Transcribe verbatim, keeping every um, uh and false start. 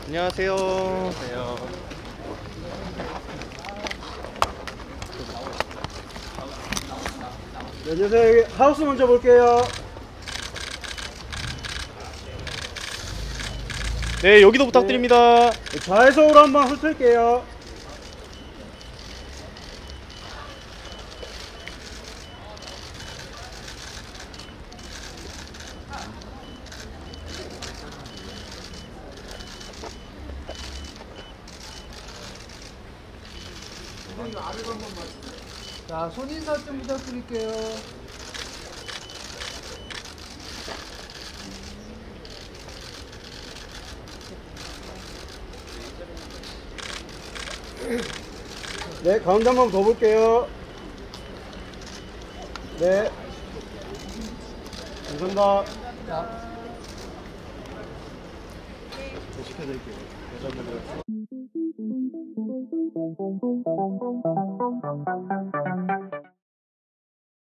안녕하세요. 안녕하세요. 네, 안녕하세요. 여기 하우스 먼저 볼게요. 네, 여기도 부탁드립니다. 네, 좌회전으로 한번 훑을게요. 자, 손인사 좀 부탁드릴게요. 네, 가운데 한번 더 볼게요. 네. 감사합니다. 자, 네, 시켜드릴게요. 여자분들.